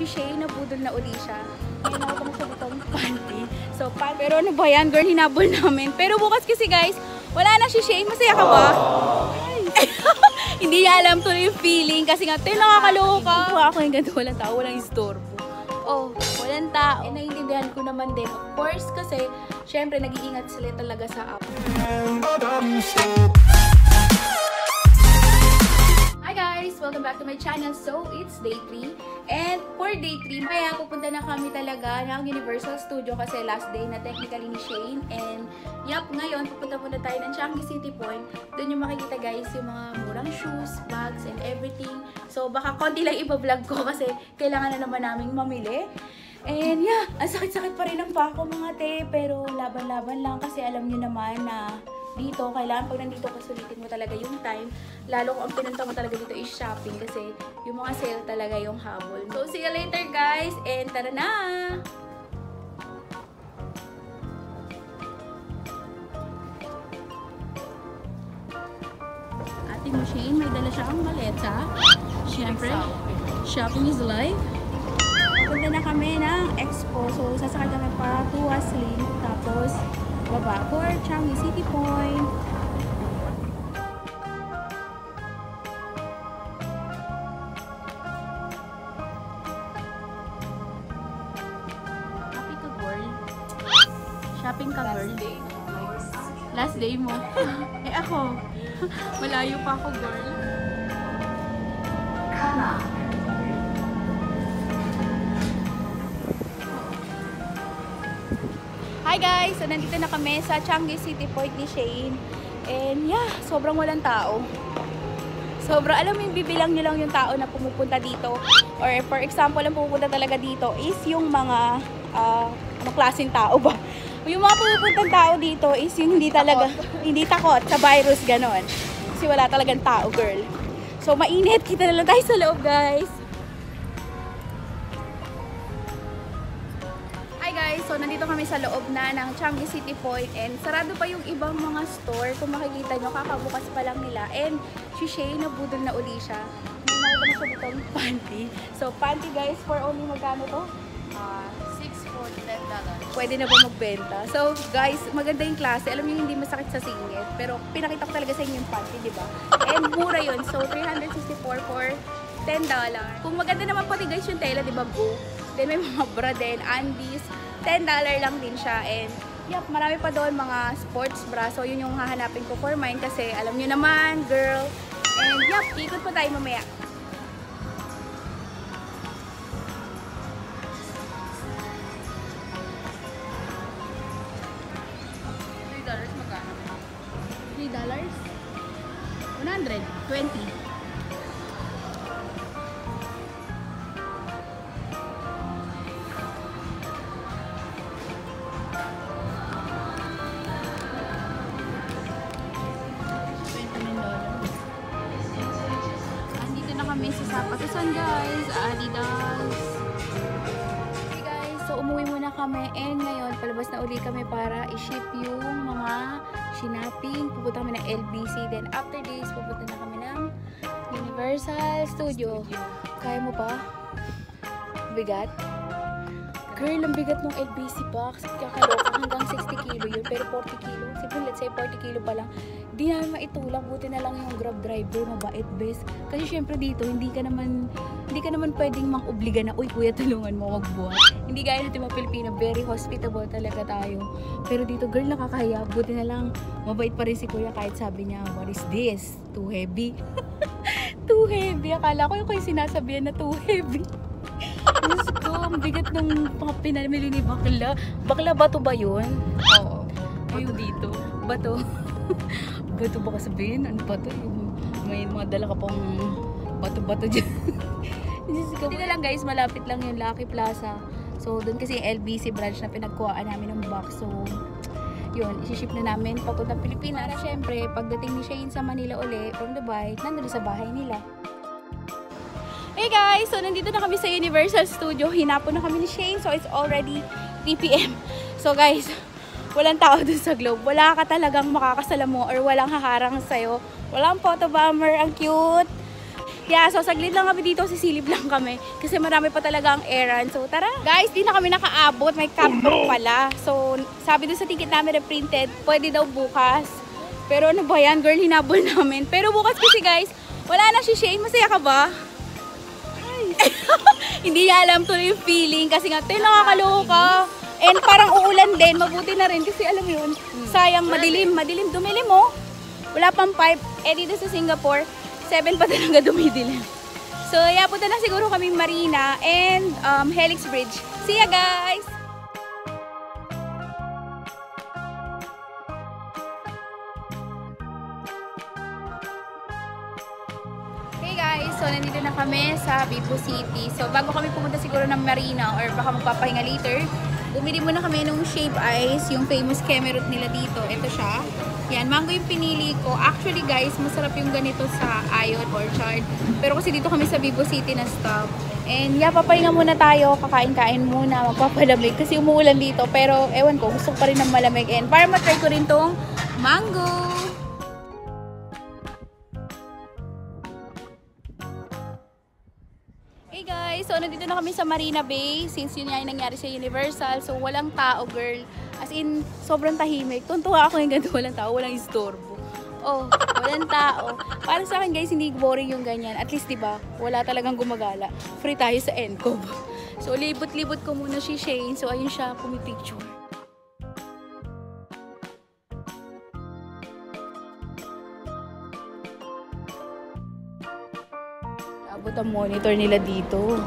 si Shay, nabudol na uli siya. Ngayon ako na sa butong panty. So, pero ano ba yan, girl, hinabol namin. Pero bukas kasi guys, wala na si Shay. Masaya ka ba? Hindi niya alam tuloy yung feeling kasi nga, tayo nakakaloka. Ako yung ganito, walang tao, walang istorbo. Oh, walang tao. Naiintindihan ko naman din. Of course, kasi syempre nag-iingat sila talaga sa app. Hi guys! Welcome back to my channel. So, it's day 3. And for day 3, kaya pupunta na kami talaga ng Universal Studio kasi last day na technically ni Shane. And yup, ngayon pupunta muna tayo ng Changi City Point. Doon yung makikita guys yung mga murang shoes, bags, and everything. So, baka konti lang iba-vlog ko kasi kailangan na naman naming mamili. And yeah, ang sakit-sakit pa rin ang pako mga te. Pero laban-laban lang kasi alam nyo naman na dito, kailangan pag nandito ka sulitin mo talaga yung time. Lalo kung ang pinunta mo talaga dito is shopping kasi yung mga sale talaga yung habol. So, see you later guys and tara na! Ate mo Shane, may dala siyang maleta. Siyempre, shopping is life. Pupunta na kami ng Expo. So, sasakay kami para to Waslin. Tapos, baba for Changi City Point. Happy ka, girl? Shopping ka, girl? Last day mo. Eh ako, malayo pa ako, girl. Hi guys! So, nandito na kami sa Changi City Point ni Shane. And yeah, sobrang walang tao. Sobrang, alam mo yung bibilang nyo lang yung tao na pumupunta dito. Or for example, ang pumupunta talaga dito is yung mga klaseng tao ba? Yung mga pumupuntang tao dito is yung hindi talaga, hindi takot sa virus, ganon. Kasi wala talagang tao, girl. So, mainit. Kita na lang tayo sa loob, guys. So, nandito kami sa loob na ng Changi City Point and sarado pa yung ibang mga store. Kung makikita nyo, kakabukas pa lang nila. And si Shay, nabudol na uli siya. Ngayon ako na sa butong panty. So, panty guys, for only magkano to? $6 for $10. Pwede na ba magbenta? So, guys, maganda yung klase. Alam niyo, hindi masakit sa singit. Pero pinakita ko talaga sa inyo yung panty, di ba? And mura yun. So, $364 for $10. Kung maganda naman pati guys yung tela, di ba, boo? Then may mga bra din, undies. $10 lang din siya and yep, marami pa doon mga sports bra. So yun yung hahanapin ko for mine kasi alam nyo naman, girl. And yep, ikot pa tayo mamaya. $3 magkano? $3? 120. Kami sa sapatusan guys, Adidas. Okay guys, so umuwi muna kami and ngayon palabas na uli kami para i-ship yung mga shinaping. Pupunta kami ng LBC, then after this pupunta na kami ng Universal Studio. Kaya mo pa? Bigat? Girl, ang bigat ng LBC box. Kakaloka, hanggang 60 kilo yun, pero 40 kilo. Siguro, let's say 40 kilo pa lang. Di namin maitulak, buti na lang yung Grab driver, mabait best. Kasi syempre dito, hindi ka naman pwedeng mang-obliga na, uy kuya, tulungan mo, magbuhat. Hindi gaya natin mga Pilipino, very hospitable talaga tayo. Pero dito, girl, nakakahiya. Buti na lang, mabait pa rin si kuya kahit sabi niya, what is this? Too heavy? Too heavy. Akala ko yung sinasabihan na too heavy. Diyos ko, ang bigat ng mga pinamili ni Bakla. Bakla, bato ba yun? Oo. Bato dito. Bato. Bato ba sabihin? Ano ba to? May mga dala ka pang bato-bato dyan. Hindi na lang guys, malapit lang yung Lucky Plaza. So, doon kasi yung LBC branch na pinagkuhaan namin ng box. So, yun, isi-ship na namin papuntang Pilipinas. Para syempre, pagdating ni Shane sa Manila uli, from Dubai, nandun sa bahay nila. Hey guys! So, nandito na kami sa Universal Studio. Hinapon na kami ni Shane. So, it's already 3 PM. So, guys, walang tao dun sa Globe. Wala ka talagang makakasalamu or walang haharang sa'yo. Walang photo bomber. Ang cute! Yeah, so saglit lang kami dito, sisilip lang kami. Kasi marami pa talaga ang errand. So tara. Guys, di na kami nakaabot. May cab pala. So sabi doon sa ticket namin na printed, pwede daw bukas. Pero ano ba yan? Girl, hinabol namin. Pero bukas kasi guys, wala na si Shane. Masaya ka ba? Hindi niya alam tuloy yung feeling. Kasi nga, nakakaloka. And parang uulan din. Mabuti na rin. Kasi alam mo yun, sayang, madilim. Madilim, dumilim mo. Wala pang 5. Eh dito sa Singapore, 7 pa talaga dumidilim. So, punta na siguro kami Marina and Helix Bridge. See ya guys! Hey guys! So, nandito na kami sa Vivo City. So, bago kami pumunta siguro ng Marina or baka magpapahinga later, bumili muna kami nung Shave Ice, yung famous Kemerut nila dito. Ito siya. Yan, mango yung pinili ko. Actually guys, masarap yung ganito sa Ion Orchard. Pero kasi dito kami sa Vivo City na stop. And papahinga muna tayo, kakain-kain muna, magpapalamig kasi umuulan dito. Pero ewan ko, gusto ko pa rin ng malamig. And para matry ko rin tong mango. Hey guys, so nandito na kami sa Marina Bay. Since yun nga yung nangyari sa Universal. So walang tao girl. As in, sobrang tahimik. Tuntua ako yung ganito, walang tao, walang istorbo. Oh, walang tao. Para sa akin guys, hindi boring yung ganyan. At least diba, wala talagang gumagala. Free tayo sa Encov. So libot-libot ko muna si Shane. So ayun siya, pumipicture. Abot ang monitor nila dito.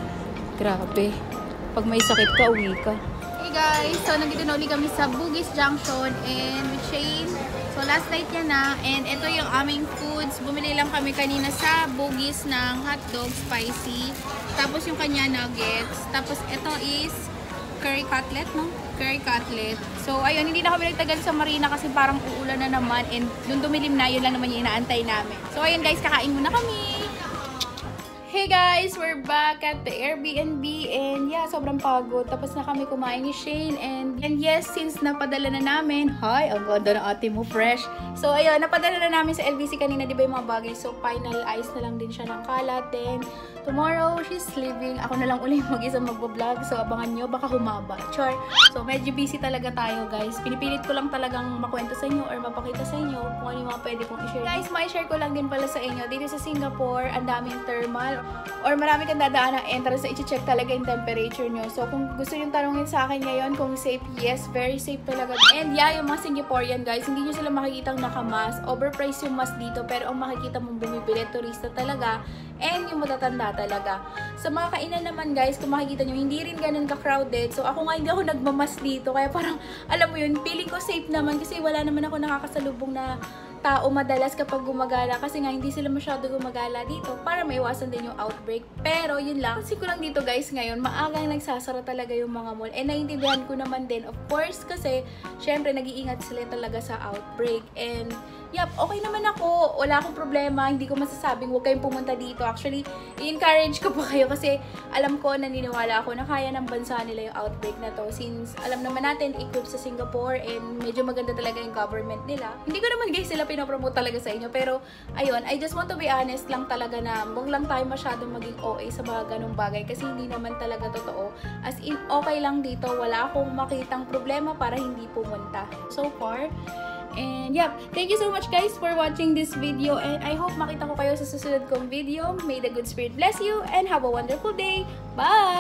Grabe. Pag may sakit ka, uwi ka. Hey guys, so nandito na ulit kami sa Bugis Junction and with Shane. So last night niya na and ito yung aming foods. Bumili lang kami kanina sa Bugis ng hotdog spicy. Tapos yung kanya nuggets. Tapos ito is curry cutlet, no? Curry cutlet. So ayun, hindi na kami nagtagal sa Marina kasi parang uulan na naman and dun dumilim na, yun lang naman yung inaantay namin. So ayun guys, kakain muna kami. Hey guys, we're back at the Airbnb and yeah, sobrang pagod. Tapos na kami kumain ni Shane and yes, since napadala na namin, hi, ang ganda ng ate mo, fresh. So ayun, napadala na namin sa LBC kanina, di ba yung mga bagay? So final ice na lang din siya ng kalat. Then tomorrow, she's leaving. Ako na lang ulit mag-isa magbablog. So abangan nyo, baka humaba. Char. So medyo busy talaga tayo guys. Pinipilit ko lang talagang makwento sa inyo or mapakita sa inyo kung ano yung mga pwede kong i-share. Guys, ma-share ko lang din pala sa inyo. Dito sa Singapore, ang daming thermal or marami kang dadaan ng entrance na i-check talaga yung temperature nyo. So, kung gusto nyo tanongin sa akin ngayon kung safe, yes, very safe talaga. And yeah, yung mga Singaporean guys, hindi nyo sila makikitang naka-mask. Overpriced yung mask dito, pero ang makikita mong bumibili, turista talaga. And yung matatanda talaga. Sa mga kainan naman guys, kung makikita nyo, hindi rin ganun ka-crowded. So, ako nga hindi ako nagmamas dito. Kaya parang, alam mo yun, feeling ko safe naman kasi wala naman ako nakakasalubong na tao madalas kapag gumagala kasi nga hindi sila masyado gumagala dito para maiwasan din yung outbreak. Pero yun lang. Kasi ko lang dito guys ngayon, maagang nagsasara talaga yung mga mall. And naiintindihan ko naman din, of course, kasi syempre nag-iingat sila talaga sa outbreak. And yep, okay naman ako. Wala akong problema. Hindi ko masasabing huwag kayong pumunta dito. Actually, i-encourage ko pa kayo kasi alam ko, naniniwala ako na kaya ng bansa nila yung outbreak na to. Since alam naman natin, equipped sa Singapore and medyo maganda talaga yung government nila. Hindi ko naman guys sila pinopromote talaga sa inyo. Pero, ayun, I just want to be honest lang talaga na huwag lang tayo masyadong maging OA sa mga ganong bagay kasi hindi naman talaga totoo. As in, okay lang dito. Wala akong makitang problema para hindi pumunta. So far. And yeah, thank you so much guys for watching this video and I hope makita ko kayo sa susunod kong video. May the good spirit bless you and have a wonderful day. Bye!